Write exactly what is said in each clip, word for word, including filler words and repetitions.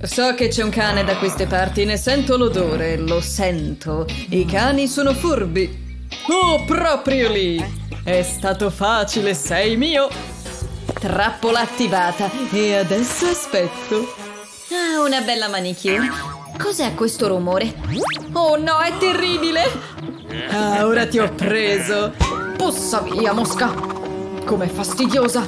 So che c'è un cane da queste parti, ne sento l'odore, lo sento. I cani sono furbi. Oh, proprio lì! È stato facile, sei mio! Trappola attivata e adesso aspetto. Ah, una bella manicure. Cos'è questo rumore? Oh no, è terribile! Ah, ora ti ho preso! Pussa via, mosca! Com'è fastidiosa!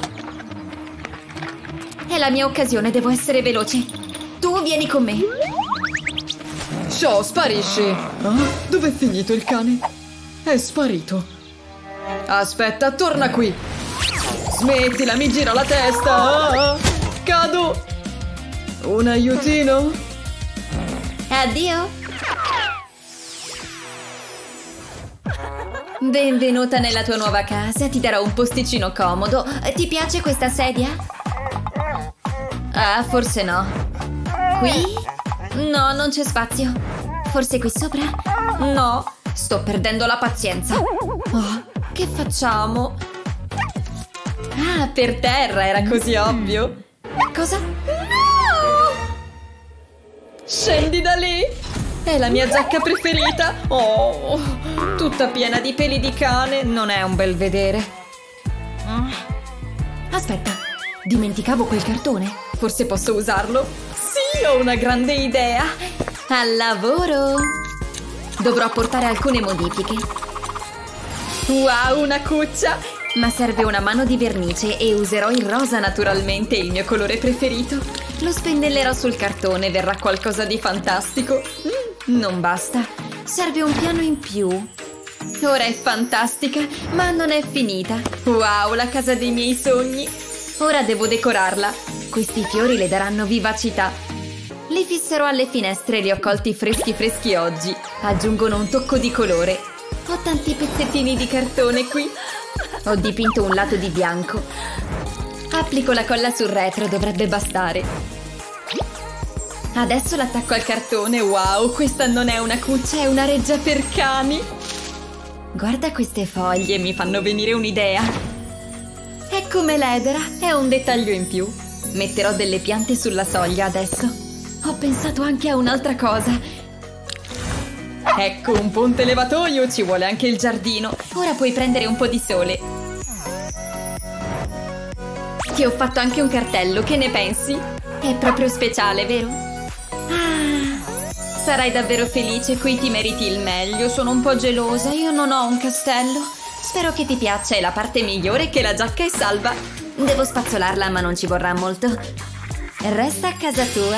È la mia occasione, devo essere veloce. Tu vieni con me. Ciao, sparisci! Ah, dov'è finito il cane? È sparito. Aspetta, torna qui! Smettila, mi gira la testa! Ah, cado! Un aiutino? Addio! Benvenuta nella tua nuova casa, ti darò un posticino comodo. Ti piace questa sedia? Ah, forse no. Qui? No, non c'è spazio. Forse qui sopra? No, sto perdendo la pazienza. Oh, che facciamo? Ah, per terra, era così ovvio. Cosa? No! Scendi da lì! È la mia giacca preferita! Oh, tutta piena di peli di cane, non è un bel vedere. Aspetta, dimenticavo quel cartone. Forse posso usarlo? Sì, ho una grande idea! Al lavoro! Dovrò apportare alcune modifiche. Wow, una cuccia! Ma serve una mano di vernice e userò il rosa naturalmente, il mio colore preferito. Lo spennellerò sul cartone, verrà qualcosa di fantastico. Mm, non basta, serve un piano in più. Ora è fantastica, ma non è finita. Wow, la casa dei miei sogni! Ora devo decorarla. Questi fiori le daranno vivacità. Li fisserò alle finestre, li ho colti freschi freschi oggi. Aggiungono un tocco di colore. Ho tanti pezzettini di cartone qui. Ho dipinto un lato di bianco. Applico la colla sul retro, dovrebbe bastare. Adesso l'attacco al cartone. Wow, questa non è una cuccia, è una reggia per cani. Guarda queste foglie, mi fanno venire un'idea. È come l'edera, è un dettaglio in più. Metterò delle piante sulla soglia adesso. Ho pensato anche a un'altra cosa. Ecco un ponte levatoio, ci vuole anche il giardino. Ora puoi prendere un po' di sole. Ti ho fatto anche un cartello, che ne pensi? È proprio speciale, vero? Ah, sarai davvero felice, qui ti meriti il meglio. Sono un po' gelosa, io non ho un castello. Spero che ti piaccia, è la parte migliore, che la giacca è salva. Devo spazzolarla, ma non ci vorrà molto. Resta a casa tua.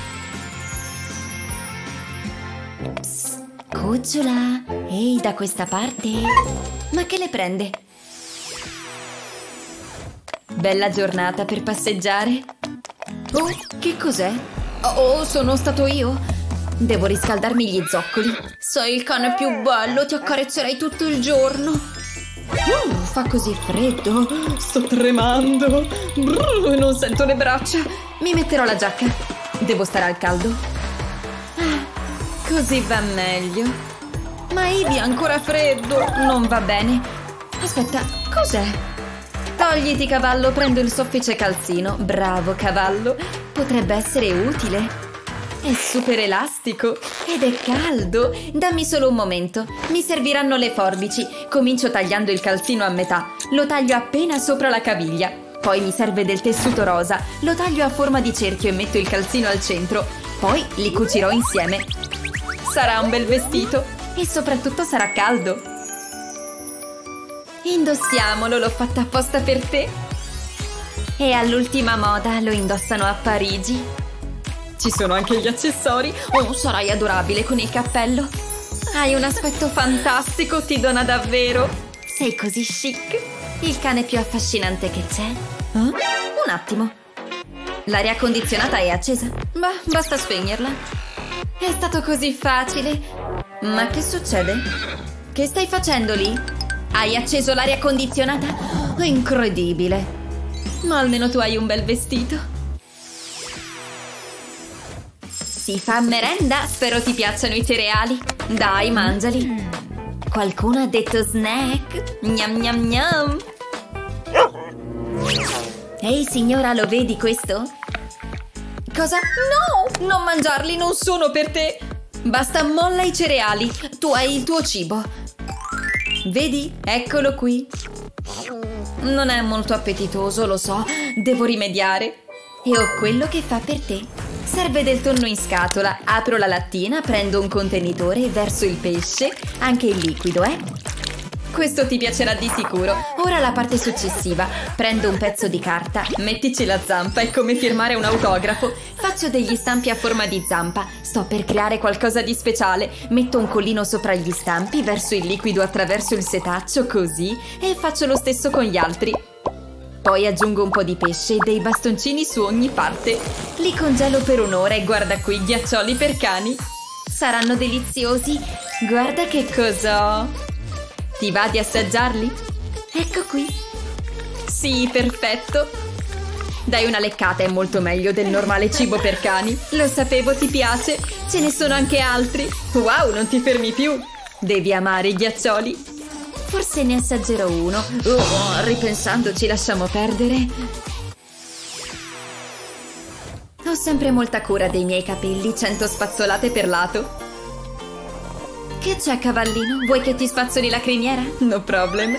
Psst, cucciola. Ehi, da questa parte. Ma che le prende? Bella giornata per passeggiare. Oh, che cos'è? Oh, sono stato io? Devo riscaldarmi gli zoccoli. Sei il cane più bello, ti accarezzerei tutto il giorno. Uh, fa così freddo. Sto tremando. Brrr, non sento le braccia. Mi metterò la giacca. Devo stare al caldo. Ah, così va meglio. Ma Ivy ha ancora freddo. Non va bene. Aspetta, cos'è? Togliti, cavallo, prendo il soffice calzino. Bravo, cavallo. Potrebbe essere utile. È super elastico ed è caldo. Dammi solo un momento. Mi serviranno le forbici. Comincio tagliando il calzino a metà. Lo taglio appena sopra la caviglia. Poi mi serve del tessuto rosa. Lo taglio a forma di cerchio e metto il calzino al centro. Poi li cucirò insieme. Sarà un bel vestito e soprattutto sarà caldo. Indossiamolo, l'ho fatta apposta per te. E all'ultima moda lo indossano a Parigi. Ci sono anche gli accessori. Oh, sarai adorabile con il cappello. Hai un aspetto fantastico, ti dona davvero. Sei così chic. Il cane più affascinante che c'è. Eh? Un attimo. L'aria condizionata è accesa. Bah, basta spegnerla. È stato così facile. Ma che succede? Che stai facendo lì? Hai acceso l'aria condizionata? Incredibile. Ma almeno tu hai un bel vestito. Si fa merenda? Spero ti piacciono i cereali. Dai, mangiali. Qualcuno ha detto snack? Gnam gnam gnam. Ehi signora, lo vedi questo? Cosa? No! Non mangiarli, non sono per te! Basta, molla i cereali. Tu hai il tuo cibo. Vedi? Eccolo qui. Non è molto appetitoso, lo so. Devo rimediare. E ho quello che fa per te. Serve del tonno in scatola. Apro la lattina, prendo un contenitore e verso il pesce. Anche il liquido, eh? Questo ti piacerà di sicuro. Ora la parte successiva. Prendo un pezzo di carta, mettici la zampa, è come firmare un autografo. Faccio degli stampi a forma di zampa. Sto per creare qualcosa di speciale. Metto un collino sopra gli stampi, verso il liquido attraverso il setaccio, così, e faccio lo stesso con gli altri. Poi aggiungo un po' di pesce e dei bastoncini su ogni parte. Li congelo per un'ora e guarda qui, ghiaccioli per cani. Saranno deliziosi. Guarda che cos'ho. Ti va di assaggiarli? Ecco qui. Sì, perfetto. Dai una leccata, è molto meglio del normale cibo per cani. Lo sapevo ti piace. Ce ne sono anche altri. Wow, non ti fermi più. Devi amare i ghiaccioli. Forse ne assaggerò uno. Oh, ripensandoci, lasciamo perdere. Ho sempre molta cura dei miei capelli, cento spazzolate per lato. Che c'è, cavallino? Vuoi che ti spazzoli la criniera? No problem.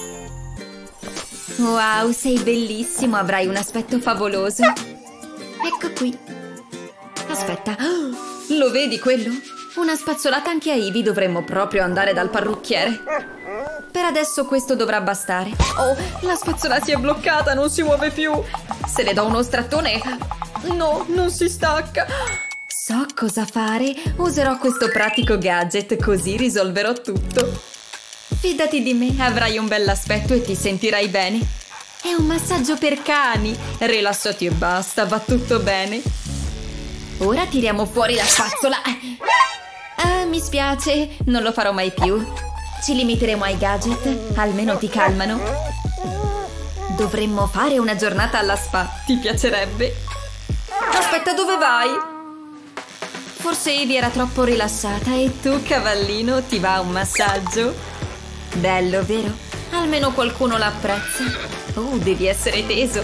Wow, sei bellissimo, avrai un aspetto favoloso. Ecco qui. Aspetta, oh, lo vedi quello? Una spazzolata anche a Ivy, dovremmo proprio andare dal parrucchiere. Per adesso questo dovrà bastare. Oh, la spazzola si è bloccata, non si muove più. Se le do uno strattone... No, non si stacca. So cosa fare. Userò questo pratico gadget, così risolverò tutto. Fidati di me, avrai un bell'aspetto e ti sentirai bene. È un massaggio per cani. Rilassati e basta, va tutto bene. Ora tiriamo fuori la spazzola. Ah, mi spiace, non lo farò mai più. Ci limiteremo ai gadget, almeno ti calmano. Dovremmo fare una giornata alla spa, ti piacerebbe? Aspetta, dove vai? Forse Ivy era troppo rilassata e tu, cavallino, ti va un massaggio? Bello, vero? Almeno qualcuno l'apprezza. Oh, devi essere teso.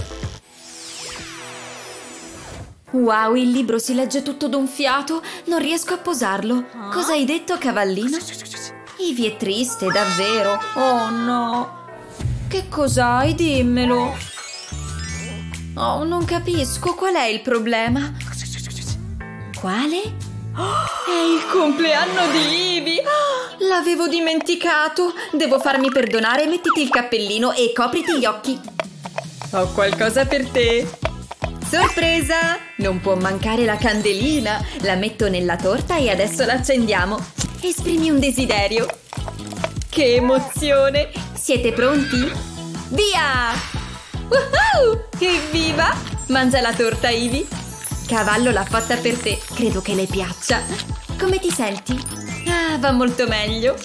Wow, il libro si legge tutto d'un fiato. Non riesco a posarlo. Cosa hai detto, cavallino? Ivy è triste, davvero. Oh no. Che cos'hai? Dimmelo. Oh, non capisco. Qual è il problema? Quale? È il compleanno di Ivy! L'avevo dimenticato! Devo farmi perdonare, mettiti il cappellino e copriti gli occhi. Ho qualcosa per te! Sorpresa! Non può mancare la candelina! La metto nella torta e adesso la accendiamo. Esprimi un desiderio. Che emozione! Siete pronti? Via! Woohoo! Evviva! Mangia la torta, Ivy! Cavallo l'ha fatta per te, credo che le piaccia. Come ti senti? Ah, va molto meglio.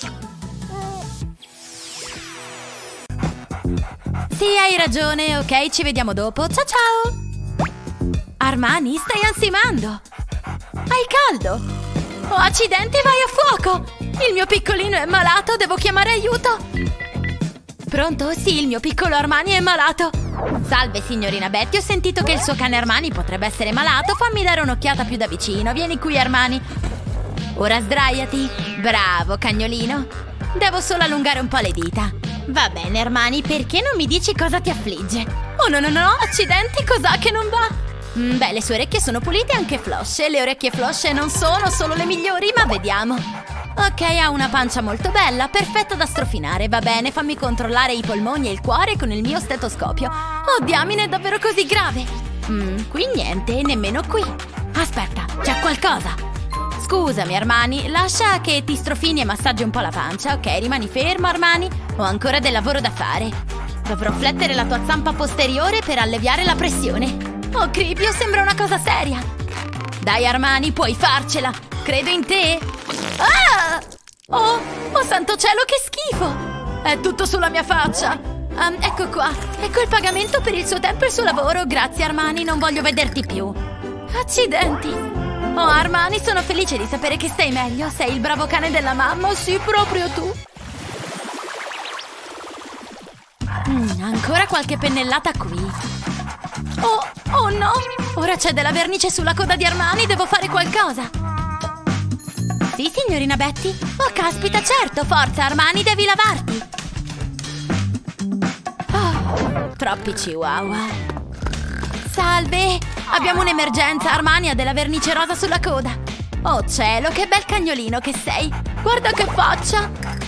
Sì, hai ragione, ok, ci vediamo dopo. Ciao ciao! Armani, stai ansimando! Hai caldo! Oh, accidenti, vai a fuoco! Il mio piccolino è malato, devo chiamare aiuto! Pronto? Sì, il mio piccolo Armani è malato! Salve, signorina Betty, ho sentito che il suo cane Armani potrebbe essere malato. Fammi dare un'occhiata più da vicino. Vieni qui, Armani. Ora sdraiati. Bravo, cagnolino. Devo solo allungare un po' le dita. Va bene, Armani, perché non mi dici cosa ti affligge? Oh, no, no, no, accidenti, cos'ha che non va? Mm, beh, le sue orecchie sono pulite e anche flosce. Le orecchie flosce non sono solo le migliori, ma vediamo. Ok, ha una pancia molto bella, perfetta da strofinare. Va bene, fammi controllare i polmoni e il cuore con il mio stetoscopio. Oh, diamine, è davvero così grave? Mm, qui niente, nemmeno qui. Aspetta, c'è qualcosa. Scusami, Armani, lascia che ti strofini e massaggi un po' la pancia. Ok, rimani fermo, Armani. Ho ancora del lavoro da fare. Dovrò flettere la tua zampa posteriore per alleviare la pressione. Oh, Cripio, sembra una cosa seria. Dai, Armani, puoi farcela. Credo in te. Ah! Oh, oh santo cielo, che schifo! È tutto sulla mia faccia. Um, ecco qua, ecco il pagamento per il suo tempo e il suo lavoro. Grazie, Armani, non voglio vederti più. Accidenti. Oh, Armani, sono felice di sapere che stai meglio. Sei il bravo cane della mamma, sì, proprio tu. Mm, ancora qualche pennellata qui. Oh, oh no! Ora c'è della vernice sulla coda di Armani, devo fare qualcosa! Sì, signorina Betty? Oh, caspita, certo, forza, Armani, devi lavarti! Oh, troppi chihuahua! Salve! Abbiamo un'emergenza, Armani ha della vernice rosa sulla coda! Oh cielo, che bel cagnolino che sei! Guarda che faccia!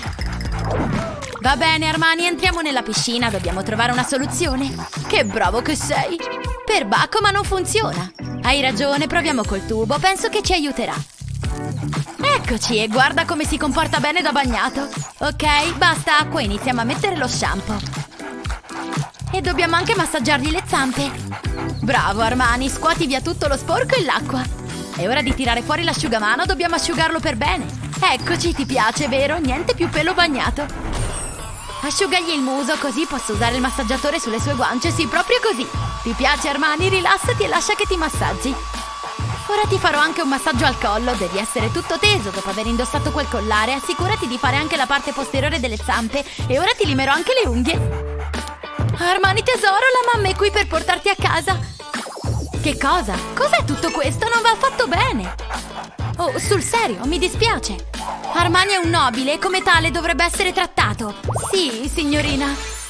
Va bene, Armani, entriamo nella piscina, dobbiamo trovare una soluzione! Che bravo che sei! Perbacco, ma non funziona! Hai ragione, proviamo col tubo, penso che ci aiuterà! Eccoci, e guarda come si comporta bene da bagnato! Ok, basta acqua, iniziamo a mettere lo shampoo! E dobbiamo anche massaggiargli le zampe! Bravo, Armani, scuoti via tutto lo sporco e l'acqua! È ora di tirare fuori l'asciugamano, dobbiamo asciugarlo per bene! Eccoci, ti piace, vero? Niente più pelo bagnato! Asciugagli il muso, così posso usare il massaggiatore sulle sue guance, sì, proprio così! Ti piace, Armani? Rilassati e lascia che ti massaggi! Ora ti farò anche un massaggio al collo, devi essere tutto teso dopo aver indossato quel collare, assicurati di fare anche la parte posteriore delle zampe e ora ti limerò anche le unghie! Armani tesoro, la mamma è qui per portarti a casa! Che cosa? Cos'è tutto questo? Non va affatto bene! Oh, sul serio, mi dispiace! Armani è un nobile e come tale dovrebbe essere trattato! Sì, signorina!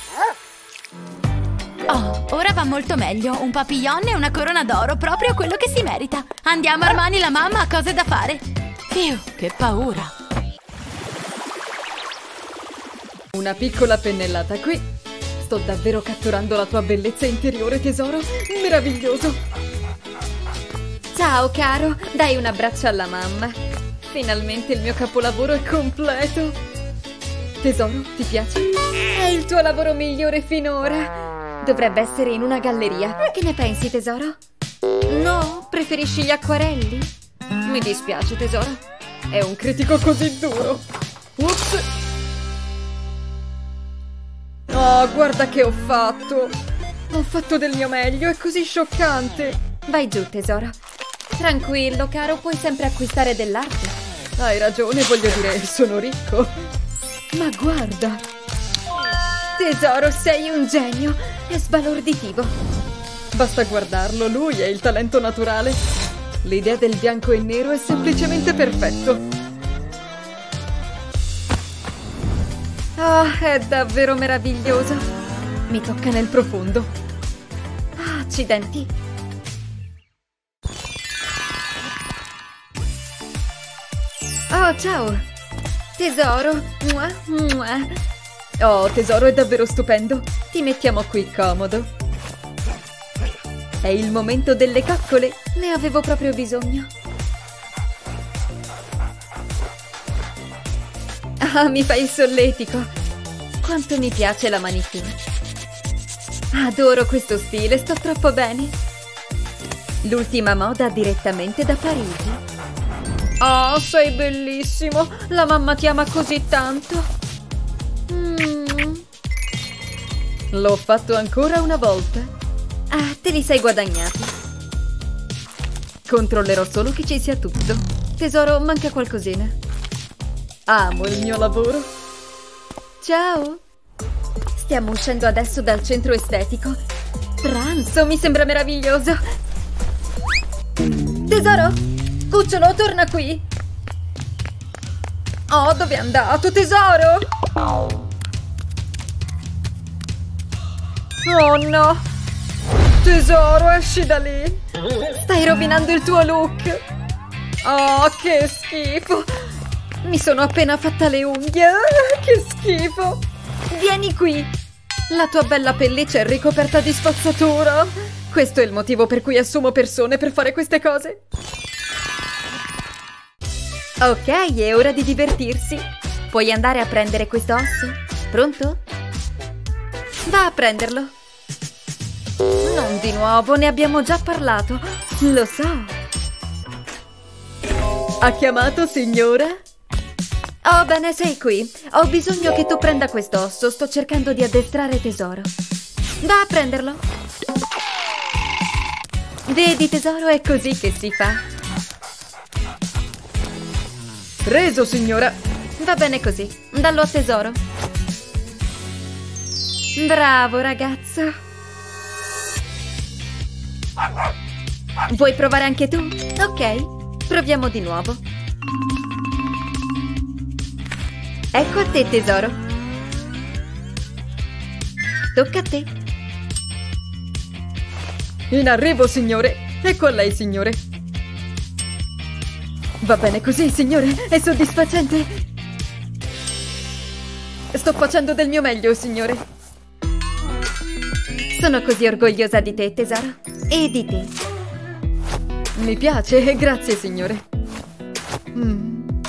Oh, ora va molto meglio! Un papillon e una corona d'oro, proprio quello che si merita! Andiamo, Armani, la mamma ha cose da fare! Fiu, che paura! Una piccola pennellata qui. Sto davvero catturando la tua bellezza interiore, tesoro. Meraviglioso. Ciao, caro. Dai un abbraccio alla mamma. Finalmente il mio capolavoro è completo. Tesoro, ti piace? È il tuo lavoro migliore finora. Dovrebbe essere in una galleria. Che ne pensi, tesoro? No, preferisci gli acquarelli? Mi dispiace, tesoro. È un critico così duro. Ups. Oh, guarda che ho fatto! Ho fatto del mio meglio, è così scioccante! Vai giù, tesoro. Tranquillo, caro, puoi sempre acquistare dell'arte. Hai ragione, voglio dire, sono ricco. Ma guarda! Tesoro, sei un genio! È sbalorditivo. Basta guardarlo, lui è il talento naturale. L'idea del bianco e nero è semplicemente perfetto. Ah, è davvero meraviglioso. Mi tocca nel profondo. Ah, accidenti. Oh, ciao. Tesoro. Mua, mua. Oh, tesoro, è davvero stupendo. Ti mettiamo qui comodo. È il momento delle coccole. Ne avevo proprio bisogno. Ah, mi fai il solletico. Quanto mi piace la manicure. Adoro questo stile, sto troppo bene. L'ultima moda direttamente da Parigi. Oh, sei bellissimo. La mamma ti ama così tanto. Mm. L'ho fatto ancora una volta. Ah, te li sei guadagnati. Controllerò solo che ci sia tutto. Tesoro, manca qualcosina. Amo il mio lavoro. Ciao. Stiamo uscendo adesso dal centro estetico. Pranzo, mi sembra meraviglioso. Tesoro, cucciolo, torna qui. Oh, dove è andato, tesoro? Oh no. Tesoro, esci da lì. Stai rovinando il tuo look. Oh, che schifo. Mi sono appena fatta le unghie. Che schifo. Vieni qui. La tua bella pelliccia è ricoperta di spazzatura. Questo è il motivo per cui assumo persone per fare queste cose. Ok, è ora di divertirsi. Puoi andare a prendere questo osso? Pronto? Va a prenderlo. Non di nuovo, ne abbiamo già parlato. Lo so. Ha chiamato, signora? Oh, bene, sei qui. Ho bisogno che tu prenda questo osso. Sto cercando di addestrare tesoro. Va a prenderlo. Vedi, tesoro, è così che si fa. Preso, signora. Va bene così. Dallo a tesoro. Bravo, ragazzo. Vuoi provare anche tu? Ok, proviamo di nuovo. Ecco a te, tesoro. Tocca a te. In arrivo, signore. Ecco a lei, signore. Va bene così, signore. È soddisfacente. Sto facendo del mio meglio, signore. Sono così orgogliosa di te, tesoro. E di te. Mi piace, grazie, signore. Mm.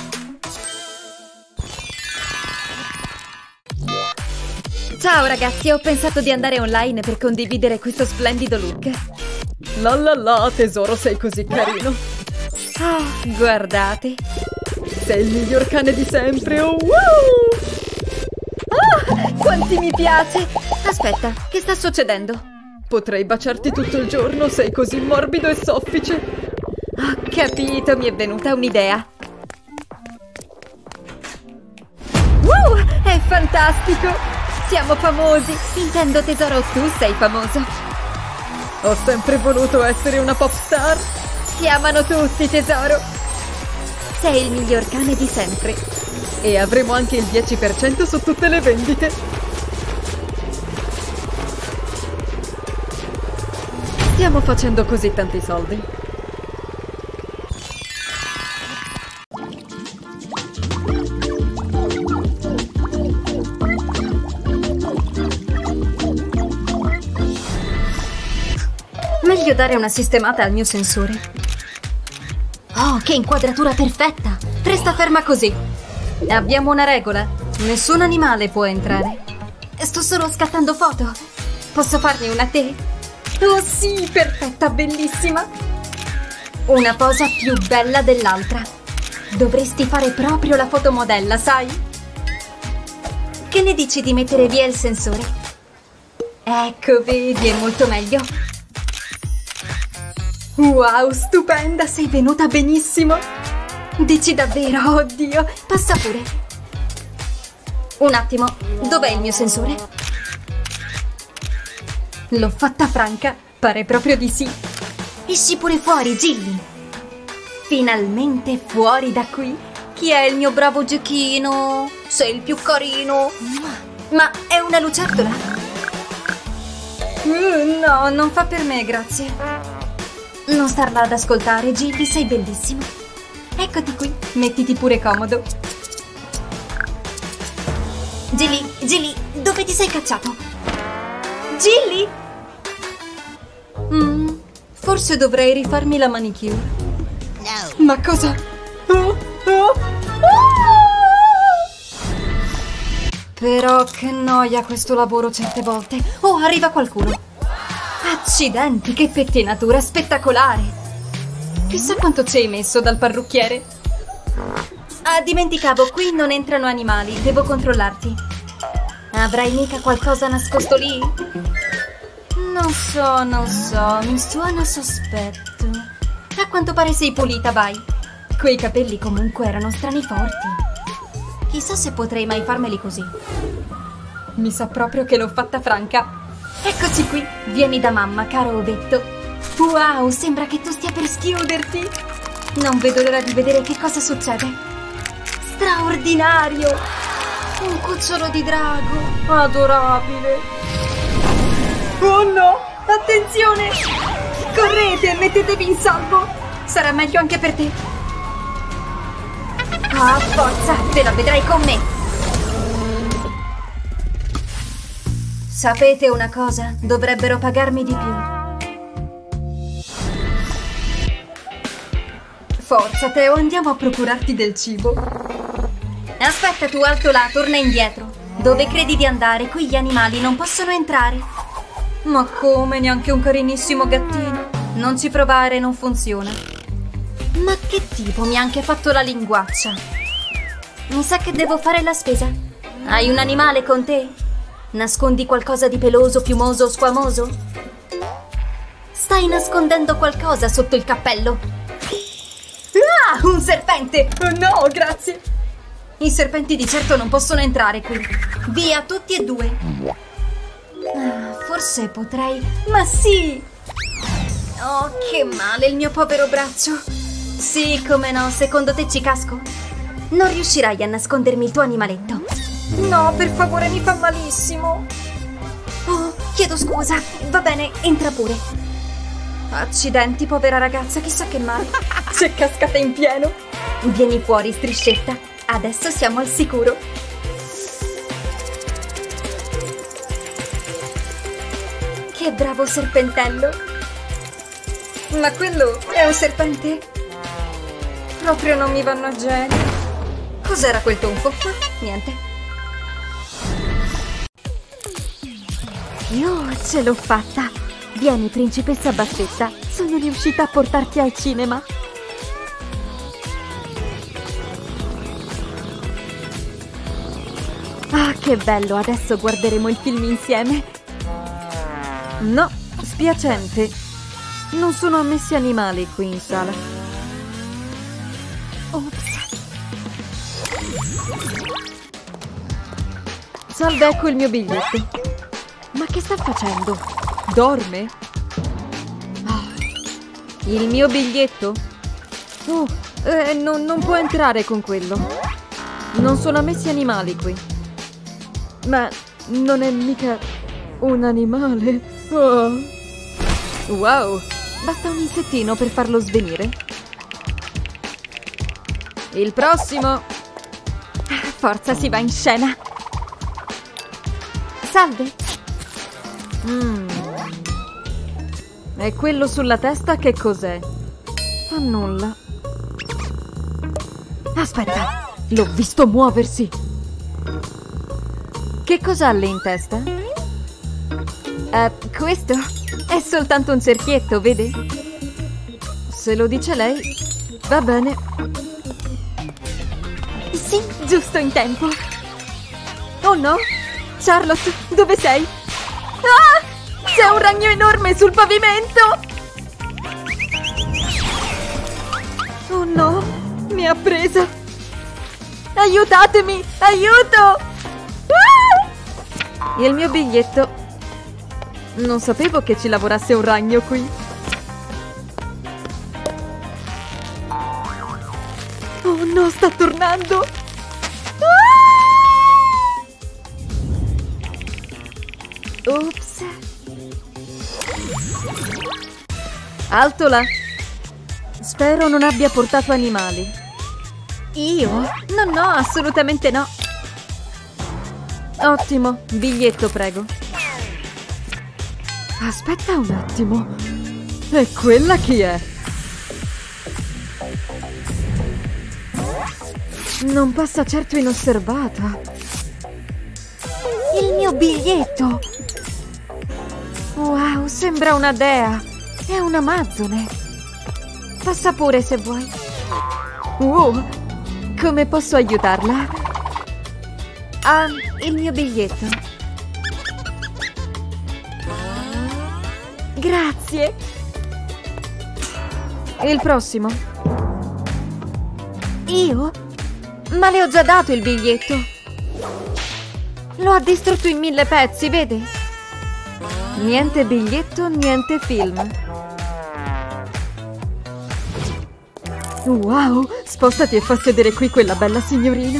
Ciao ragazzi, ho pensato di andare online per condividere questo splendido look. La la la, tesoro, sei così carino. Oh, guardate. Sei il miglior cane di sempre, oh, wow! Oh, quanti mi piace! Aspetta, che sta succedendo? Potrei baciarti tutto il giorno, sei così morbido e soffice. Ho capito, mi è venuta un'idea. Wow, è fantastico! Siamo famosi! Intendo, tesoro, tu sei famoso. Ho sempre voluto essere una pop star. Ti amano tutti, tesoro. Sei il miglior cane di sempre. E avremo anche il dieci per cento su tutte le vendite. Stiamo facendo così tanti soldi. Meglio dare una sistemata al mio sensore. Oh, che inquadratura perfetta! Resta ferma così. Abbiamo una regola. Nessun animale può entrare. Sto solo scattando foto. Posso farne una a te? Oh sì, perfetta, bellissima! Una posa più bella dell'altra. Dovresti fare proprio la fotomodella, sai? Che ne dici di mettere via il sensore? Ecco, vedi, è molto meglio. Wow, stupenda, sei venuta benissimo. Dici davvero, oddio, passa pure. Un attimo, dov'è il mio sensore? L'ho fatta franca, pare proprio di sì. Esci pure fuori, Gilly. Finalmente fuori da qui. Chi è il mio bravo giochino? Sei il più carino. Ma è una lucertola? Uh, no, non fa per me, grazie. Non starla ad ascoltare, Gilly, sei bellissimo. Eccoti qui, mettiti pure comodo. Gilly, Gilly, dove ti sei cacciato? Gilly? Mm, forse dovrei rifarmi la manicure. No. Ma cosa? Oh, oh, oh! Però che noia questo lavoro certe volte. Oh, arriva qualcuno. Accidenti, che pettinatura spettacolare! Chissà quanto ci hai messo dal parrucchiere. Ah, dimenticavo, qui non entrano animali, devo controllarti. Avrai mica qualcosa nascosto lì? Non so, non so, mi suona sospetto. A quanto pare sei pulita, vai. Quei capelli comunque erano strani forti. Chissà se potrei mai farmeli così. Mi sa proprio che l'ho fatta franca. Eccoci qui, vieni da mamma, caro ovetto. Wow, sembra che tu stia per schiuderti. Non vedo l'ora di vedere che cosa succede. Straordinario! Un cucciolo di drago, adorabile. Oh no, attenzione! Correte, mettetevi in salvo. Sarà meglio anche per te. Ah, forza, te la vedrai con me. Sapete una cosa? Dovrebbero pagarmi di più. Forza, Teo, andiamo a procurarti del cibo. Aspetta tu, alto là, torna indietro. Dove credi di andare? Qui gli animali non possono entrare. Ma come? Neanche un carinissimo gattino? Non ci provare, non funziona. Ma che tipo? Mi ha anche fatto la linguaccia. Mi sa che devo fare la spesa. Hai un animale con te? Nascondi qualcosa di peloso, piumoso o squamoso? Stai nascondendo qualcosa sotto il cappello? Ah, un serpente! Oh no, grazie! I serpenti di certo non possono entrare qui. Via, tutti e due. Ah, forse potrei... Ma sì! Oh, che male il mio povero braccio. Sì, come no, secondo te ci casco? Non riuscirai a nascondermi il tuo animaletto. No, per favore, mi fa malissimo. Oh, chiedo scusa. Va bene, entra pure. Accidenti, povera ragazza, chissà che male. C'è cascata in pieno. Vieni fuori, striscetta. Adesso siamo al sicuro. Che bravo serpentello. Ma quello è un serpente? Proprio non mi vanno a genio. Cos'era quel tonfo? Ah, niente. Io ce l'ho fatta. Vieni, principessa Bassetta. Sono riuscita a portarti al cinema. Ah, che bello. Adesso guarderemo il film insieme. No, spiacente. Non sono ammessi animali qui in sala. Ops. Salve, ecco il mio biglietto. Ma che sta facendo? Dorme? Oh, il mio biglietto? Oh, eh, non, non può entrare con quello. Non sono ammessi animali qui. Ma non è mica un animale. Oh. Wow, basta un insettino per farlo svenire. Il prossimo. Forza, si va in scena. Salve. Mm. E quello sulla testa che cos'è? Fa nulla. Aspetta, l'ho visto muoversi. Che cos'ha lì in testa? Uh, questo è soltanto un cerchietto, vede? Se lo dice lei, va bene. Sì, giusto in tempo. Oh no! Charlotte, dove sei? Ah! C'è un ragno enorme sul pavimento! Oh no! Mi ha presa! Aiutatemi! Aiuto! Ah! Il mio biglietto. Non sapevo che ci lavorasse un ragno qui. Oh no, sta tornando! Ah! Ops. Alto là. Spero non abbia portato animali. Io? No, no, assolutamente no. Ottimo, biglietto, prego. Aspetta un attimo. E quella chi è? Non passa certo inosservata. Il mio biglietto! Wow, sembra una dea. È un'amazzone. Passa pure se vuoi. Wow, come posso aiutarla? Ah, il mio biglietto. Grazie. Il prossimo. Io? Ma le ho già dato il biglietto. Lo ha distrutto in mille pezzi, vede? Niente biglietto, niente film. Wow, spostati e fa sedere qui quella bella signorina.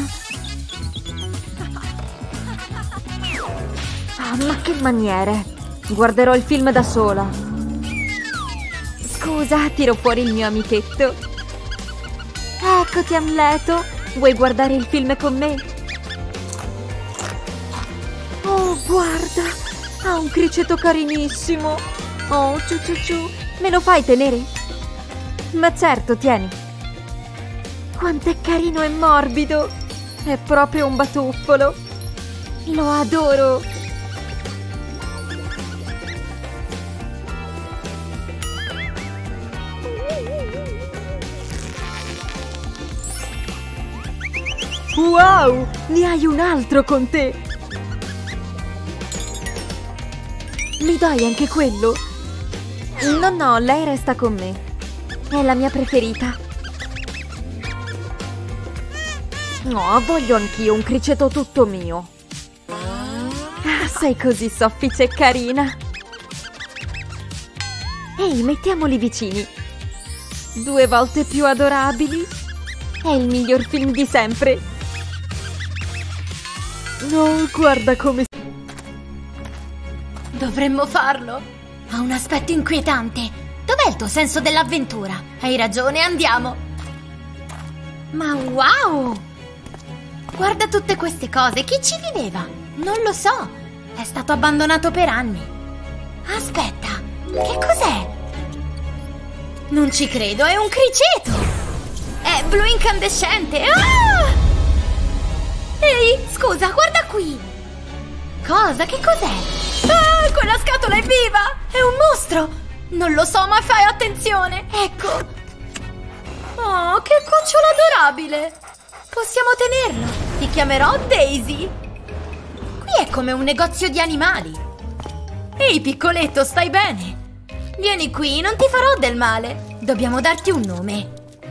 Ah, ma che maniere. Guarderò il film da sola. Scusa, tiro fuori il mio amichetto. Eccoti, Amleto. Vuoi guardare il film con me? Oh, guarda. Ha un criceto carinissimo. Oh, ciu ciu ciu. Me lo fai tenere? Ma certo, tieni. Quanto è carino e morbido. È proprio un batuffolo. Lo adoro. Wow, ne hai un altro con te. Mi dai anche quello? No, no, lei resta con me. È la mia preferita. No, voglio anch'io un criceto tutto mio. Ah, sei così soffice e carina. Ehi, mettiamoli vicini. Due volte più adorabili. È il miglior film di sempre. No, guarda come... Dovremmo farlo. Ha un aspetto inquietante. Dov'è il tuo senso dell'avventura? Hai ragione, andiamo. Ma wow! Guarda tutte queste cose, chi ci viveva? Non lo so. È stato abbandonato per anni. Aspetta, che cos'è? Non ci credo, è un criceto! È blu incandescente! Ah! Ehi, scusa, guarda qui! Cosa? Che cos'è? Ah, quella scatola è viva! È un mostro! Non lo so, ma fai attenzione! Ecco! Oh, che cucciolo adorabile! Possiamo tenerlo! Ti chiamerò Daisy! Qui è come un negozio di animali! Ehi, piccoletto, stai bene? Vieni qui, non ti farò del male! Dobbiamo darti un nome!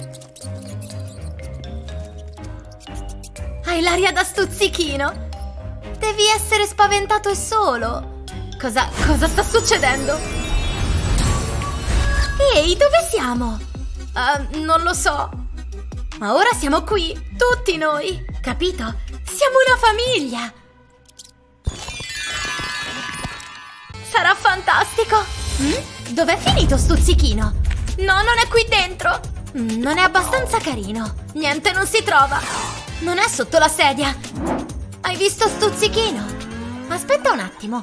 Hai l'aria da stuzzichino! Devi essere spaventato e solo! Cosa, cosa sta succedendo? Ehi, dove siamo? Uh, non lo so. Ma ora siamo qui, tutti noi, capito? Siamo una famiglia! Sarà fantastico! Mm? Dov'è finito Stuzzichino? No, non è qui dentro! Mm, non è abbastanza carino. Niente, non si trova. Non è sotto la sedia. Hai visto Stuzzichino? Aspetta un attimo.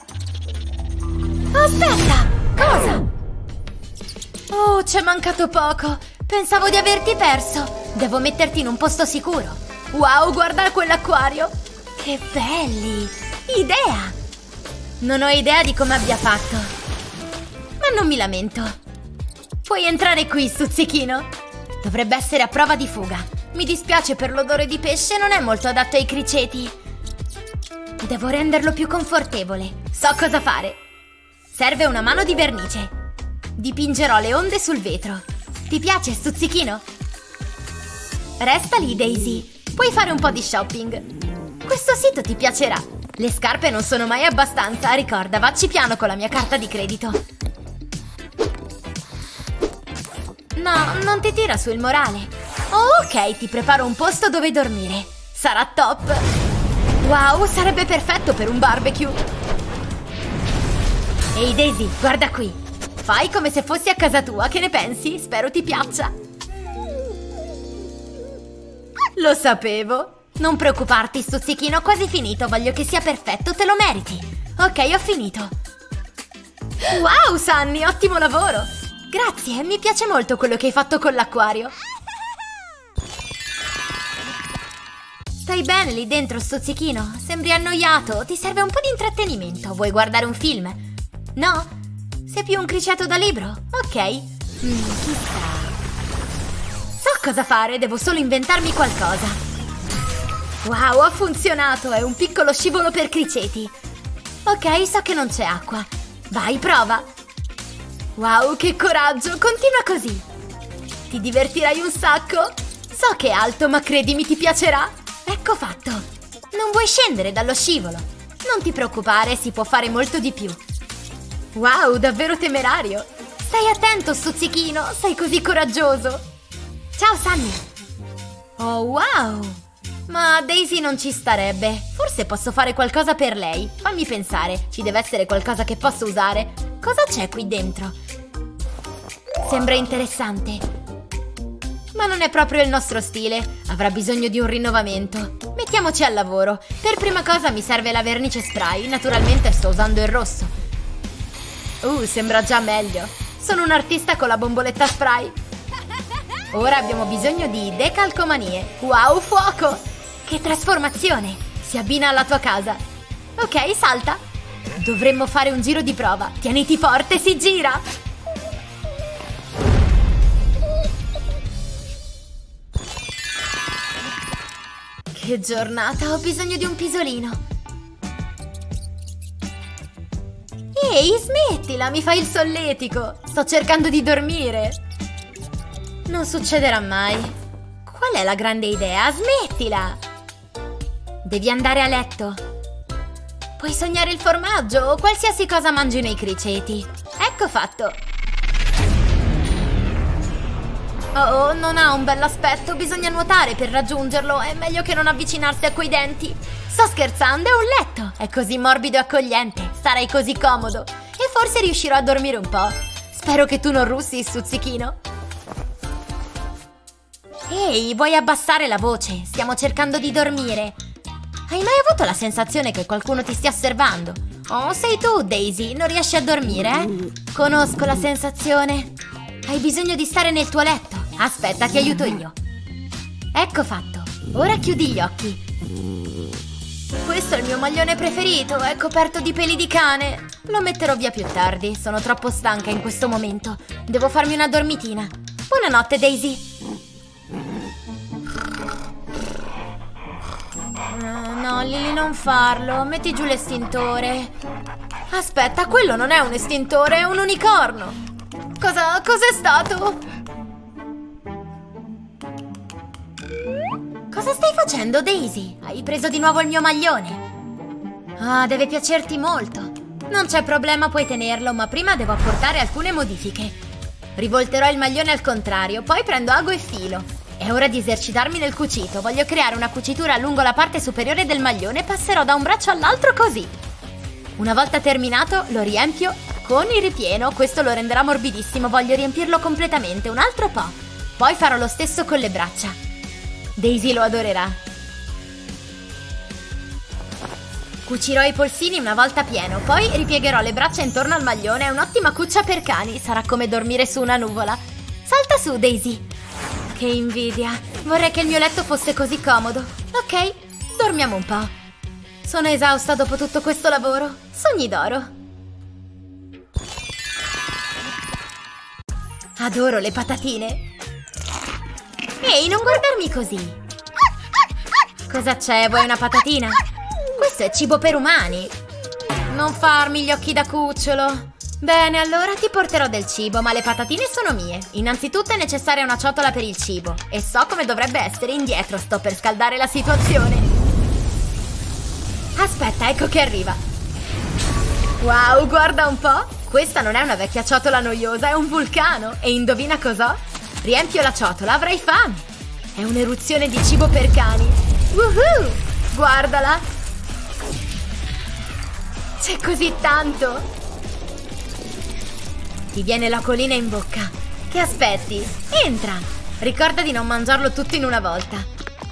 Aspetta! Cosa? Oh, c'è mancato poco. Pensavo di averti perso. Devo metterti in un posto sicuro. Wow, guarda quell'acquario. Che belli! Idea! Non ho idea di come abbia fatto. Ma non mi lamento. Puoi entrare qui, Stuzzichino. Dovrebbe essere a prova di fuga. Mi dispiace per l'odore di pesce, non è molto adatto ai criceti. Devo renderlo più confortevole. So cosa fare. Serve una mano di vernice. Dipingerò le onde sul vetro. Ti piace, Stuzzichino? Resta lì, Daisy. Puoi fare un po' di shopping. Questo sito ti piacerà. Le scarpe non sono mai abbastanza. Ricorda, vacci piano con la mia carta di credito. No, non ti tira su il morale. Oh, ok, ti preparo un posto dove dormire. Sarà top. Wow, sarebbe perfetto per un barbecue. Ehi Daisy, guarda qui. Fai come se fossi a casa tua, che ne pensi? Spero ti piaccia. Lo sapevo. Non preoccuparti, Stuzzichino, ho quasi finito. Voglio che sia perfetto, te lo meriti. Ok, ho finito. Wow, Sunny, ottimo lavoro. Grazie, mi piace molto quello che hai fatto con l'acquario. Stai bene lì dentro, Stuzzichino? Sembri annoiato, ti serve un po' di intrattenimento. Vuoi guardare un film? No? Sei più un criceto da libro? Ok. Mm, chissà. So cosa fare, devo solo inventarmi qualcosa. Wow, ha funzionato, è un piccolo scivolo per criceti. Ok, so che non c'è acqua. Vai, prova. Wow, che coraggio, continua così. Ti divertirai un sacco. So che è alto, ma credimi ti piacerà. Ecco fatto. Non vuoi scendere dallo scivolo? Non ti preoccupare, si può fare molto di più. Wow, davvero temerario. Stai attento, Stuzzichino, sei così coraggioso. Ciao, Sunny. Oh, wow. Ma Daisy non ci starebbe. Forse posso fare qualcosa per lei. Fammi pensare, ci deve essere qualcosa che posso usare. Cosa c'è qui dentro? Sembra interessante. Ma non è proprio il nostro stile. Avrà bisogno di un rinnovamento. Mettiamoci al lavoro. Per prima cosa mi serve la vernice spray. Naturalmente sto usando il rosso. Uh, sembra già meglio. Sono un artista con la bomboletta spray. Ora abbiamo bisogno di decalcomanie. Wow, fuoco! Che trasformazione! Si abbina alla tua casa. Ok, salta. Dovremmo fare un giro di prova. Tieniti forte, si gira! Che giornata, ho bisogno di un pisolino. Ehi, smettila, mi fai il solletico. Sto cercando di dormire. Non succederà mai. Qual è la grande idea? Smettila. Devi andare a letto. Puoi sognare il formaggio o qualsiasi cosa mangino i criceti. Ecco fatto. Oh, non ha un bell'aspetto, bisogna nuotare per raggiungerlo, è meglio che non avvicinarsi a quei denti. Sto scherzando, è un letto, è così morbido e accogliente, sarai così comodo e forse riuscirò a dormire un po'. Spero che tu non russi, stuzzichino. Ehi, vuoi abbassare la voce? Stiamo cercando di dormire. Hai mai avuto la sensazione che qualcuno ti stia osservando? Oh, sei tu, Daisy, non riesci a dormire, eh? Conosco la sensazione. Hai bisogno di stare nel tuo letto. Aspetta, ti aiuto io. Ecco fatto. Ora chiudi gli occhi. Questo è il mio maglione preferito, è coperto di peli di cane. Lo metterò via più tardi, sono troppo stanca in questo momento. Devo farmi una dormitina. Buonanotte, Daisy. No, no, Lily, non farlo. Metti giù l'estintore. Aspetta, quello non è un estintore, è un unicorno. Cosa... cos'è stato? Cosa stai facendo, Daisy? Hai preso di nuovo il mio maglione. Ah, deve piacerti molto. Non c'è problema, puoi tenerlo, ma prima devo apportare alcune modifiche. Rivolterò il maglione al contrario, poi prendo ago e filo. È ora di esercitarmi nel cucito. Voglio creare una cucitura lungo la parte superiore del maglione e passerò da un braccio all'altro così. Una volta terminato, lo riempio con il ripieno. Questo lo renderà morbidissimo. Voglio riempirlo completamente, un altro po'. Poi farò lo stesso con le braccia. Daisy lo adorerà. Cucirò i polsini una volta pieno, poi ripiegherò le braccia intorno al maglione. È un'ottima cuccia per cani. Sarà come dormire su una nuvola. Salta su, Daisy. Che invidia. Vorrei che il mio letto fosse così comodo. Ok, dormiamo un po'. Sono esausta dopo tutto questo lavoro. Sogni d'oro. Adoro le patatine. Ehi, non guardarmi così. Cosa c'è? Vuoi una patatina? Questo è cibo per umani. Non farmi gli occhi da cucciolo. Bene, allora ti porterò del cibo, ma le patatine sono mie. Innanzitutto è necessaria una ciotola per il cibo. E so come dovrebbe essere indietro, sto per scaldare la situazione. Aspetta, ecco che arriva. Wow, guarda un po'. Questa non è una vecchia ciotola noiosa, è un vulcano. E indovina cos'ho? Riempio la ciotola, avrai fame. È un'eruzione di cibo per cani. Woohoo! Guardala. C'è così tanto. Ti viene la colina in bocca. Che aspetti? Entra! Ricorda di non mangiarlo tutto in una volta.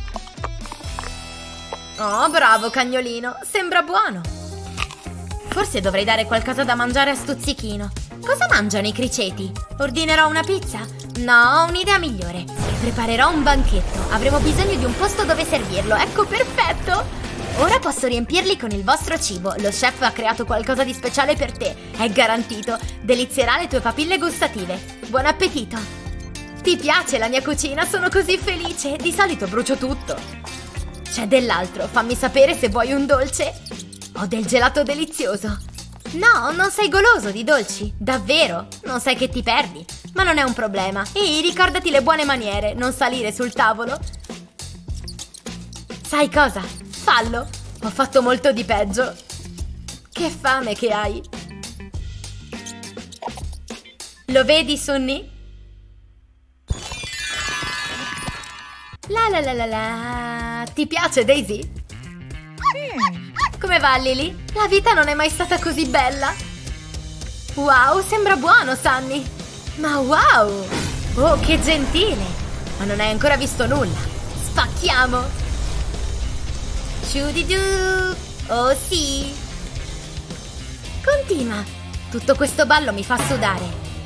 Oh, bravo cagnolino, sembra buono. Forse dovrei dare qualcosa da mangiare a Stuzzichino. Cosa mangiano i criceti? Ordinerò una pizza? No, ho un'idea migliore. Preparerò un banchetto. Avremo bisogno di un posto dove servirlo. Ecco, perfetto! Ora posso riempirli con il vostro cibo. Lo chef ha creato qualcosa di speciale per te. È garantito. Delizierà le tue papille gustative. Buon appetito. Ti piace la mia cucina? Sono così felice. Di solito brucio tutto. C'è dell'altro. Fammi sapere se vuoi un dolce. Ho del gelato delizioso. No, non sei goloso di dolci? Davvero? Non sai che ti perdi? Ma non è un problema. Ehi, ricordati le buone maniere. Non salire sul tavolo. Sai cosa? Fallo. Ho fatto molto di peggio. Che fame che hai. Lo vedi, Sunny? La la la la la. Ti piace, Daisy? Come va, Lily? La vita non è mai stata così bella. Wow, sembra buono, Sunny. Ma wow! Oh, che gentile. Ma non hai ancora visto nulla. Spacchiamo. Ciudidu. Oh sì. Continua. Tutto questo ballo mi fa sudare.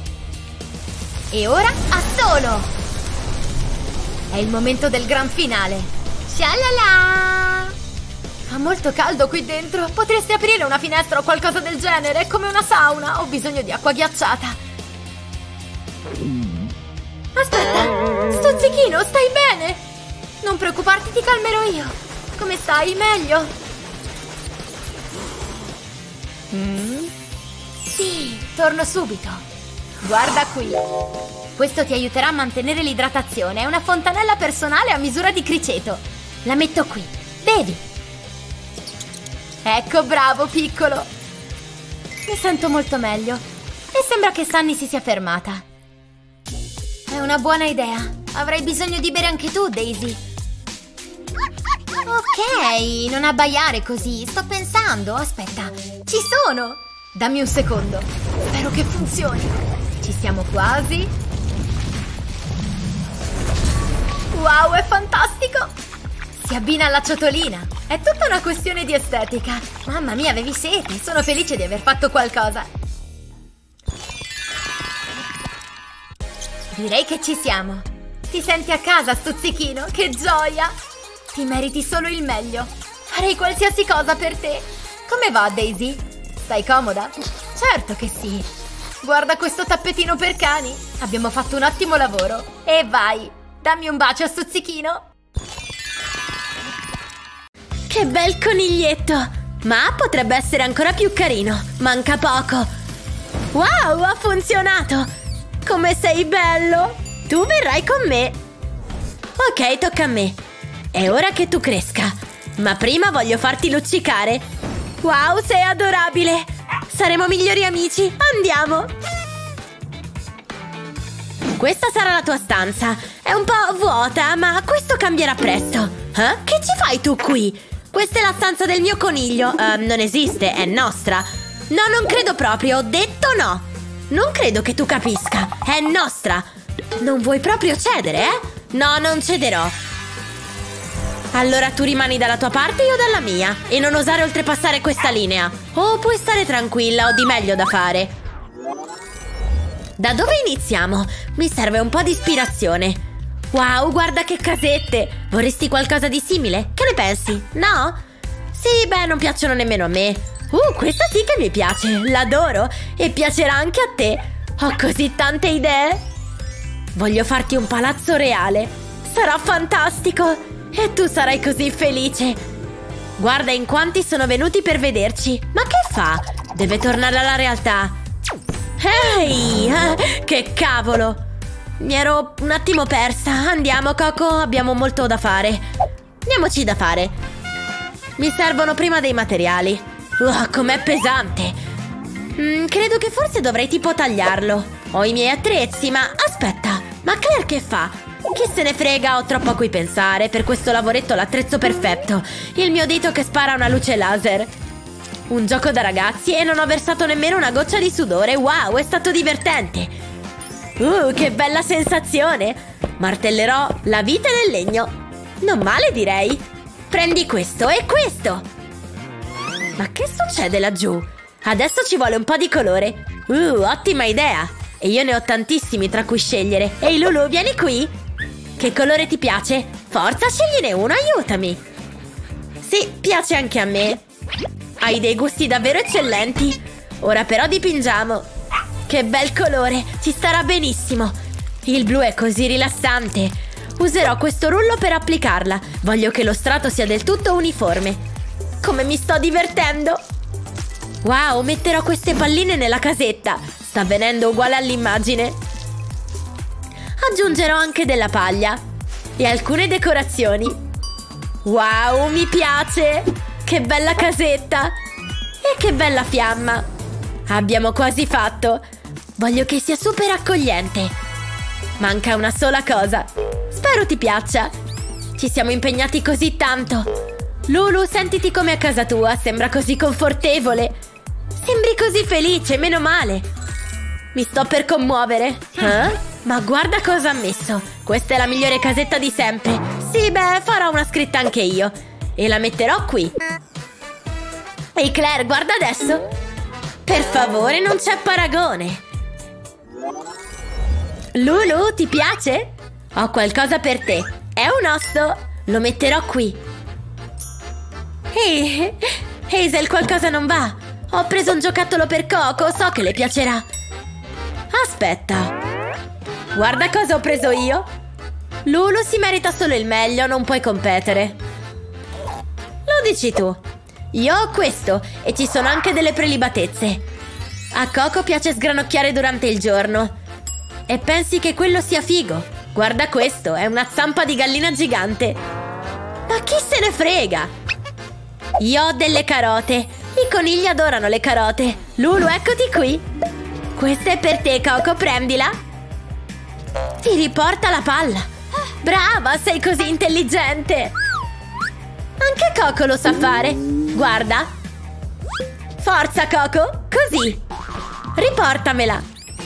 E ora assolo. È il momento del gran finale. Scialala. Fa molto caldo qui dentro. Potresti aprire una finestra o qualcosa del genere. È come una sauna. Ho bisogno di acqua ghiacciata. Aspetta. Stuzzichino, stai bene? Non preoccuparti, ti calmerò io. Come stai? Meglio? Mm? Sì, torno subito. Guarda qui. Questo ti aiuterà a mantenere l'idratazione. È una fontanella personale a misura di criceto. La metto qui. Bevi. Ecco, bravo, piccolo. Mi sento molto meglio. E sembra che Sunny si sia fermata. È una buona idea. Avrai bisogno di bere anche tu, Daisy. Ok, non abbaiare così. Sto pensando. Aspetta, ci sono. Dammi un secondo. Spero che funzioni. Ci siamo quasi. Wow, è fantastico. Si abbina alla ciotolina. È tutta una questione di estetica. Mamma mia, avevi sete. Sono felice di aver fatto qualcosa. Direi che ci siamo. Ti senti a casa, stuzzichino? Che gioia! Ti meriti solo il meglio. Farei qualsiasi cosa per te. Come va, Daisy? Stai comoda? Certo che sì. Guarda questo tappetino per cani. Abbiamo fatto un ottimo lavoro. E vai, dammi un bacio, stuzzichino. Che bel coniglietto! Ma potrebbe essere ancora più carino. Manca poco. Wow, ha funzionato! Come sei bello! Tu verrai con me. Ok, tocca a me. È ora che tu cresca. Ma prima voglio farti luccicare. Wow, sei adorabile! Saremo migliori amici. Andiamo! Questa sarà la tua stanza. È un po' vuota, ma questo cambierà presto. Eh? Che ci fai tu qui? Questa è la stanza del mio coniglio. Uh, non esiste, è nostra. No, non credo proprio. Ho detto no. Non credo che tu capisca. È nostra. Non vuoi proprio cedere, eh? No, non cederò. Allora tu rimani dalla tua parte e io dalla mia. E non osare oltrepassare questa linea. Oh, puoi stare tranquilla, ho di meglio da fare. Da dove iniziamo? Mi serve un po' di ispirazione. Wow, guarda che casette. Vorresti qualcosa di simile? Che ne pensi? No? Sì, beh, non piacciono nemmeno a me. Uh, questa sì che mi piace, l'adoro. E piacerà anche a te. Ho così tante idee. Voglio farti un palazzo reale. Sarà fantastico. E tu sarai così felice. Guarda in quanti sono venuti per vederci. Ma che fa? Deve tornare alla realtà. Ehi, eh, che cavolo. Mi ero un attimo persa. Andiamo, Coco, abbiamo molto da fare. Diamoci da fare. Mi servono prima dei materiali. Uh, com'è pesante. mm, Credo che forse dovrei tipo tagliarlo. Ho i miei attrezzi, ma aspetta. Ma Claire che fa? Chi se ne frega, ho troppo a cui pensare. Per questo lavoretto l'attrezzo perfetto. Il mio dito che spara una luce laser. Un gioco da ragazzi e non ho versato nemmeno una goccia di sudore. Wow, è stato divertente. Uh, che bella sensazione. Martellerò la vite nel legno. Non male, direi. Prendi questo e questo. Ma che succede laggiù? Adesso ci vuole un po' di colore. Uh, ottima idea. E io ne ho tantissimi tra cui scegliere. Ehi Lulu, vieni qui. Che colore ti piace? Forza, scegliene uno, aiutami. Sì, piace anche a me. Hai dei gusti davvero eccellenti. Ora però dipingiamo. Che bel colore, ci starà benissimo. Il blu è così rilassante. Userò questo rullo per applicarla. Voglio che lo strato sia del tutto uniforme. Come mi sto divertendo! Wow, metterò queste palline nella casetta. Sta venendo uguale all'immagine. Aggiungerò anche della paglia e alcune decorazioni. Wow, mi piace! Che bella casetta! E che bella fiamma! Abbiamo quasi fatto! Voglio che sia super accogliente. Manca una sola cosa. Spero ti piaccia. Ci siamo impegnati così tanto. Lulu, sentiti come a casa tua, sembra così confortevole. Sembri così felice, meno male. Mi sto per commuovere. Eh? Ma guarda cosa ha messo. Questa è la migliore casetta di sempre. Sì, beh, farò una scritta anche io. E la metterò qui. Ehi Claire, guarda adesso. Per favore, non c'è paragone. Lulu, ti piace? Ho qualcosa per te. È un osso. Lo metterò qui. Ehi, Hazel, qualcosa non va. Ho preso un giocattolo per Coco, so che le piacerà. Aspetta. Guarda cosa ho preso io. Lulu si merita solo il meglio, non puoi competere. Lo dici tu. Io ho questo e ci sono anche delle prelibatezze. A Coco piace sgranocchiare durante il giorno. E pensi che quello sia figo? Guarda questo, è una zampa di gallina gigante. Ma chi se ne frega? Io ho delle carote. I conigli adorano le carote. Lulu, eccoti qui. Questa è per te, Coco, prendila. Ti riporta la palla. Brava, sei così intelligente. Anche Coco lo sa fare. Guarda. Forza, Coco. Così. Riportamela.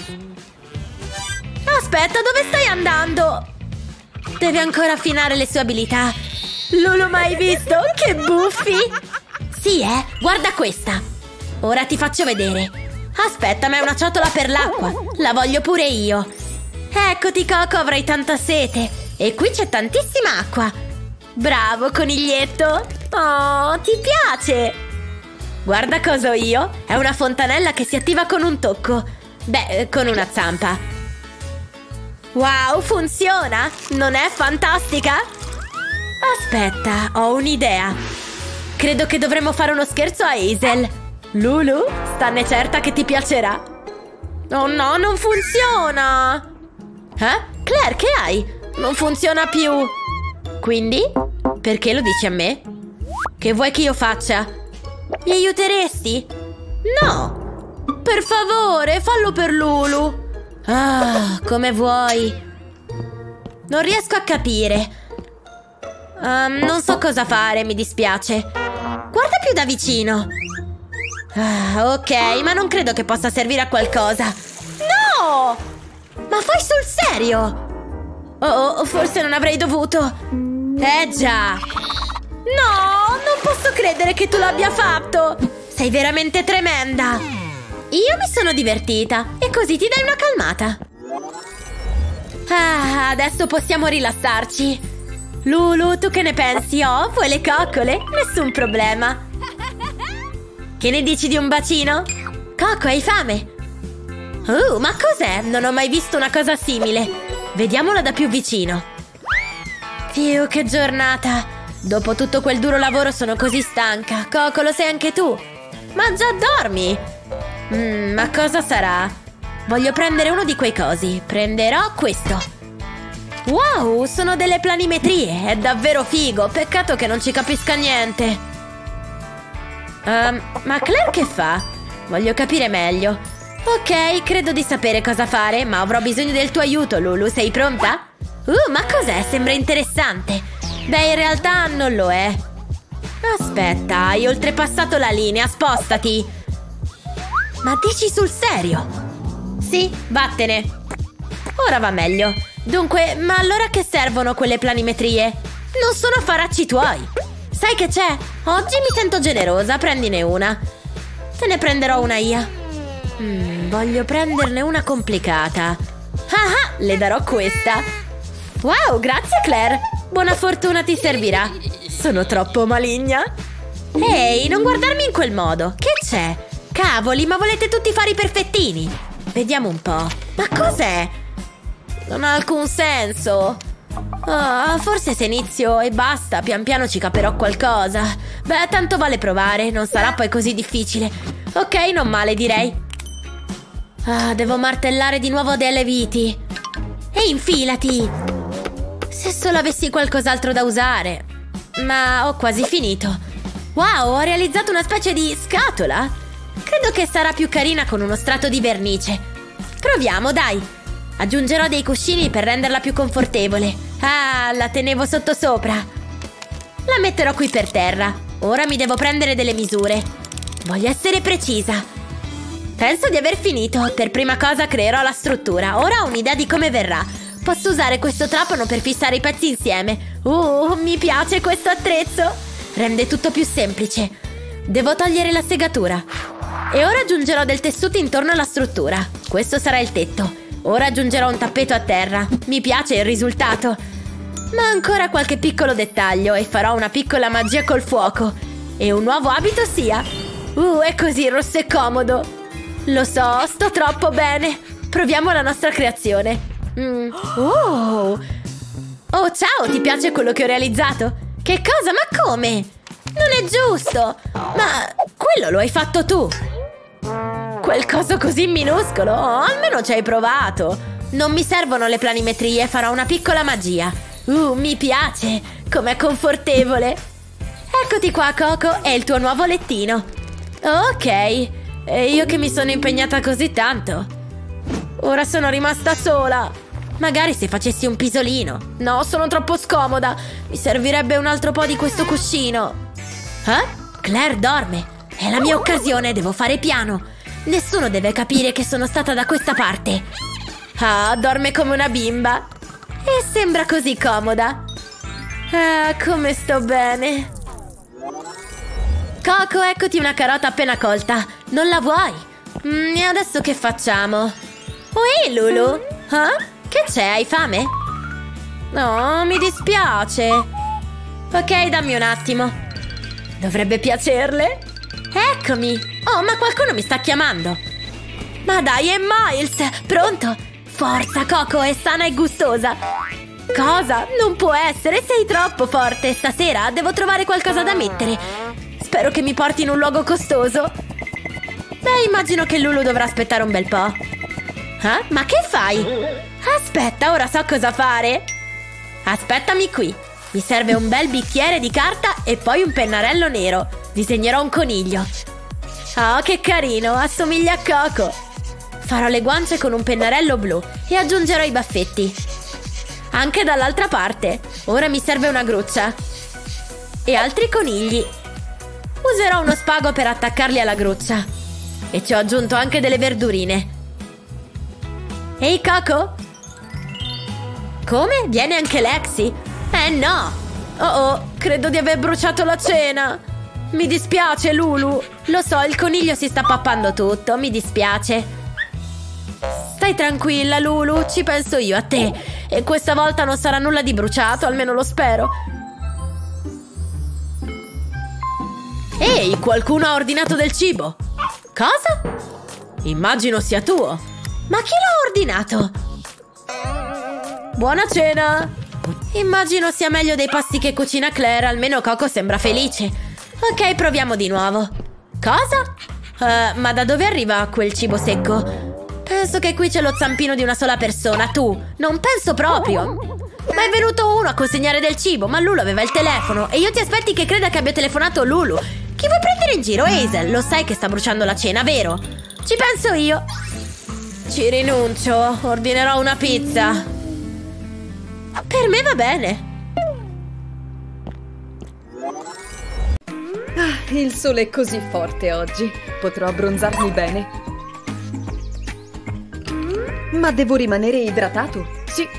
Aspetta, dove stai andando? Deve ancora affinare le sue abilità. Lulu, mai visto? Che buffi! Sì, eh? Guarda questa. Ora ti faccio vedere. Aspetta, ma è una ciotola per l'acqua. La voglio pure io. Eccoti, Coco, avrai tanta sete. E qui c'è tantissima acqua. Bravo, coniglietto. Oh, ti piace? Guarda cosa ho io. È una fontanella che si attiva con un tocco. Beh, con una zampa. Wow, funziona? Non è fantastica? Aspetta, ho un'idea. Credo che dovremmo fare uno scherzo a Hazel. Lulu, stanne certa che ti piacerà. Oh no, non funziona! Eh? Claire, che hai? Non funziona più. Quindi? Perché lo dici a me? Che vuoi che io faccia? Mi aiuteresti? No! Per favore, fallo per Lulu. Ah, come vuoi. Non riesco a capire. Um, non so cosa fare, mi dispiace. Guarda più da vicino. Ah, ok, ma non credo che possa servire a qualcosa. No! Ma fai sul serio? Oh, forse non avrei dovuto. Eh già. No, non posso credere che tu l'abbia fatto. Sei veramente tremenda. Io mi sono divertita e così ti dai una calmata. Ah, adesso possiamo rilassarci. Lulu, tu che ne pensi? Oh, vuoi le coccole? Nessun problema. Che ne dici di un bacino? Coco, hai fame? Uh, ma cos'è? Non ho mai visto una cosa simile. Vediamola da più vicino. Fiu, che giornata. Dopo tutto quel duro lavoro sono così stanca. Coco, lo sei anche tu. Ma già dormi. Mm, ma cosa sarà? Voglio prendere uno di quei cosi. Prenderò questo. Wow, sono delle planimetrie. È davvero figo. Peccato che non ci capisca niente. Um, ma Claire che fa? Voglio capire meglio. Ok, credo di sapere cosa fare, ma avrò bisogno del tuo aiuto, Lulu. Sei pronta? Uh, ma cos'è? Sembra interessante. Beh, in realtà non lo è. Aspetta, hai oltrepassato la linea. Spostati. Ma dici sul serio? Sì, vattene. Ora va meglio. Dunque, ma allora che servono quelle planimetrie? Non sono affari tuoi. Sai che c'è? Oggi mi sento generosa, prendine una. Te ne prenderò una io. Mm, voglio prenderne una complicata. Ah ah, le darò questa. Wow, grazie Claire. Buona fortuna ti servirà. Sono troppo maligna. Ehi, non guardarmi in quel modo. Che c'è? Cavoli, ma volete tutti fare i perfettini? Vediamo un po'. Ma cos'è? Non ha alcun senso. Oh, forse se inizio e basta, pian piano ci caperò qualcosa. Beh, tanto vale provare, non sarà poi così difficile. Ok, non male direi. Ah, devo martellare di nuovo delle viti. E infilati. Se solo avessi qualcos'altro da usare. Ma ho quasi finito. Wow, ho realizzato una specie di scatola. Credo che sarà più carina con uno strato di vernice. Proviamo, dai. Aggiungerò dei cuscini per renderla più confortevole. Ah, la tenevo sottosopra. La metterò qui per terra. Ora mi devo prendere delle misure. Voglio essere precisa. Penso di aver finito. Per prima cosa creerò la struttura. Ora ho un'idea di come verrà. Posso usare questo trapano per fissare i pezzi insieme. Uh, mi piace questo attrezzo. Rende tutto più semplice. Devo togliere la segatura. E ora aggiungerò del tessuto intorno alla struttura. Questo sarà il tetto. Ora aggiungerò un tappeto a terra. Mi piace il risultato. Ma ancora qualche piccolo dettaglio e farò una piccola magia col fuoco. E un nuovo abito sia. Uh, è così rosso e comodo. Lo so, sto troppo bene. Proviamo la nostra creazione. Mm. Oh. Oh, ciao, ti piace quello che ho realizzato? Che cosa? Ma come? Non è giusto. Ma quello lo hai fatto tu. Quel coso così minuscolo. Oh, almeno ci hai provato. Non mi servono le planimetrie, farò una piccola magia. Uh, mi piace. Com'è confortevole. Eccoti qua, Coco, è il tuo nuovo lettino. Ok, e io che mi sono impegnata così tanto. Ora sono rimasta sola. Magari se facessi un pisolino. No, sono troppo scomoda. Mi servirebbe un altro po' di questo cuscino. Eh? Claire dorme. È la mia occasione, devo fare piano. Nessuno deve capire che sono stata da questa parte. Ah, dorme come una bimba. E sembra così comoda. Ah, come sto bene. Coco, eccoti una carota appena colta. Non la vuoi? Mm, e adesso che facciamo? Ui, Lulu. Eh? Che c'è? Hai fame? No, mi dispiace. Ok, dammi un attimo. Dovrebbe piacerle. Eccomi. Oh, ma qualcuno mi sta chiamando. Ma dai, è Miles. Pronto? Forza, Coco, è sana e gustosa. Cosa? Non può essere, sei troppo forte. Stasera devo trovare qualcosa da mettere. Spero che mi porti in un luogo costoso. Beh, immagino che Lulu dovrà aspettare un bel po'. Eh? Ma che fai? Aspetta, ora so cosa fare. Aspettami qui. Mi serve un bel bicchiere di carta e poi un pennarello nero. Disegnerò un coniglio. Oh, che carino, assomiglia a Coco. Farò le guance con un pennarello blu e aggiungerò i baffetti. Anche dall'altra parte. Ora mi serve una gruccia. E altri conigli. Userò uno spago per attaccarli alla gruccia. E ci ho aggiunto anche delle verdurine. Ehi, Coco? Come? Viene anche Lexi? Eh no! Oh oh, credo di aver bruciato la cena. Mi dispiace, Lulu. Lo so, il coniglio si sta pappando tutto. Mi dispiace. Stai tranquilla, Lulu. Ci penso io a te. E questa volta non sarà nulla di bruciato, almeno lo spero. Ehi, qualcuno ha ordinato del cibo. Cosa? Immagino sia tuo. Ma chi l'ha ordinato? Buona cena. Immagino sia meglio dei pasti che cucina Claire. Almeno Coco sembra felice. Ok, proviamo di nuovo. Cosa? Uh, ma da dove arriva quel cibo secco? Penso che qui c'è lo zampino di una sola persona. Tu? Non penso proprio. Ma è venuto uno a consegnare del cibo. Ma Lulu aveva il telefono. E io ti aspetti che creda che abbia telefonato Lulu. Chi vuoi prendere in giro? Hazel, lo sai che sta bruciando la cena, vero? Ci penso io. Ci rinuncio. Ordinerò una pizza. Per me va bene. Ah, il sole è così forte oggi. Potrò abbronzarmi bene. Ma devo rimanere idratato? Sì.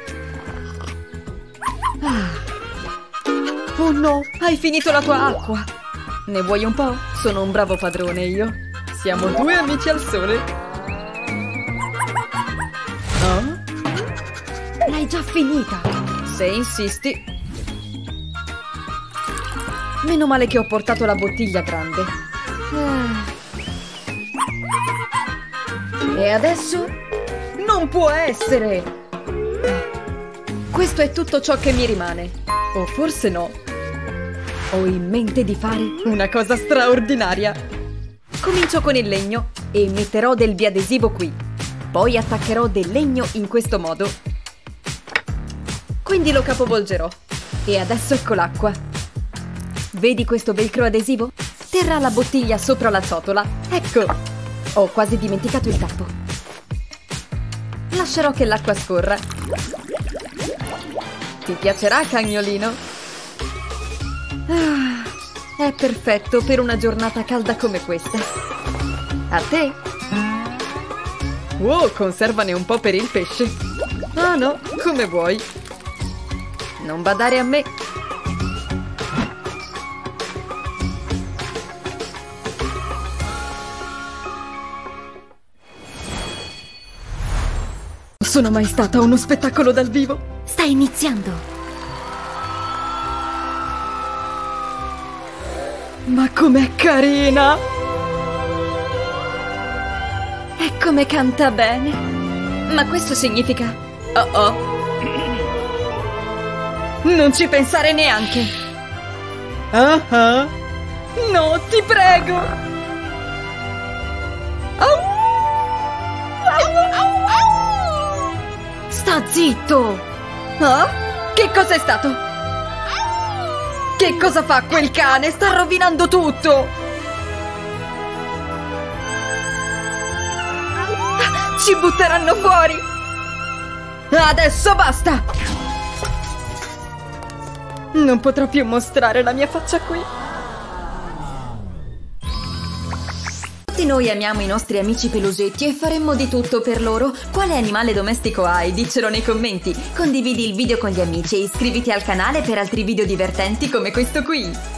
Ah. Oh no, hai finito la tua acqua. Ne vuoi un po'? Sono un bravo padrone io. Siamo due amici al sole. Oh? L'hai già finita. Se insisti. Meno male che ho portato la bottiglia grande. Ah. E adesso? Non può essere! Questo è tutto ciò che mi rimane. O forse no. Ho in mente di fare una cosa straordinaria. Comincio con il legno e metterò del biadesivo qui. Poi attaccherò del legno in questo modo. Quindi lo capovolgerò. E adesso ecco l'acqua. Vedi questo velcro adesivo? Terrà la bottiglia sopra la ciotola. Ecco! Ho quasi dimenticato il tappo. Lascerò che l'acqua scorra. Ti piacerà, cagnolino? Ah, è perfetto per una giornata calda come questa. A te? Wow, conservane un po' per il pesce. Ah no, come vuoi. Non badare a me. Non sono mai stata a uno spettacolo dal vivo. Sta iniziando. Ma com'è carina! E come canta bene. Ma questo significa... Oh oh. Non ci pensare neanche. Ah ah. No, ti prego. Au. Au, au, au. Sta zitto! Ah? Che cos'è stato? Che cosa fa quel cane? Sta rovinando tutto! Ci butteranno fuori! Adesso basta! Non potrò più mostrare la mia faccia qui. Tutti noi amiamo i nostri amici pelosetti e faremmo di tutto per loro. Quale animale domestico hai? Diccelo nei commenti. Condividi il video con gli amici e iscriviti al canale per altri video divertenti come questo qui.